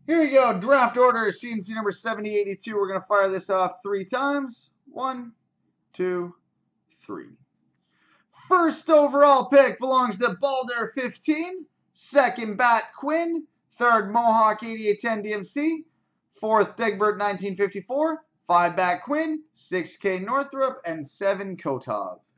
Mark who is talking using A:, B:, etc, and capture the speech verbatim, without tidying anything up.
A: Here you go. Draft order, C N C number seventy eighty-two. We're going to fire this off three times. One, two, three. First overall pick belongs to Balder fifteen. Second, Bat Quinn. Third, Mohawk eighty-eight ten D M C. Fourth, Degbert nineteen fifty-four. Five, Bat Quinn. Six, K Northrop. And seven, Kotov.